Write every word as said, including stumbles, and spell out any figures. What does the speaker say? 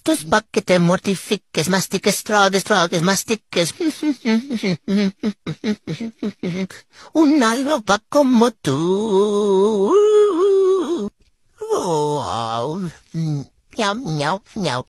estos pa' que te mortifiques, mastiques, tragues, tragues, mastiques. Una loba como tú. Wow. Miau, miau, miau.